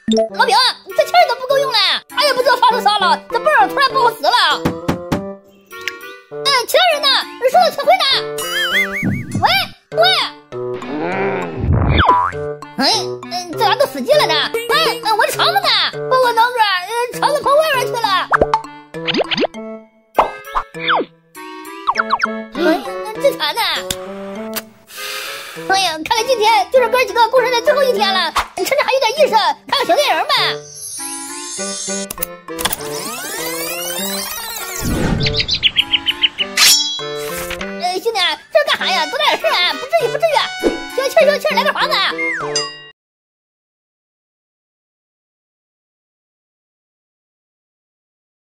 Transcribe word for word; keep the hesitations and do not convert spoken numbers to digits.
老表，这钱都不够用了，俺也不知道发生啥了，这本突然不好使了。哎，其他人呢？收到请回呢？喂喂，哎，嗯，这咋都死机了呢？哎，我的肠子呢？把我囊着，肠子跑外边去了。哎，真惨呢！哎呀，看来今天就是哥几个过生日最后一天了，趁着还有点意思，看个小电影吧。呃，兄弟，这是干啥呀？多大点事啊？不至于，不至于。消气消气，来个房子。